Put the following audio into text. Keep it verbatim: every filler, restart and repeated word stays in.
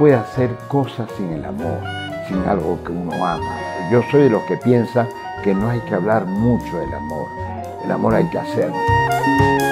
puede hacer cosas sin el amor, sin algo que uno ama. Yo soy de los que piensa que no hay que hablar mucho del amor. El amor hay que hacerlo.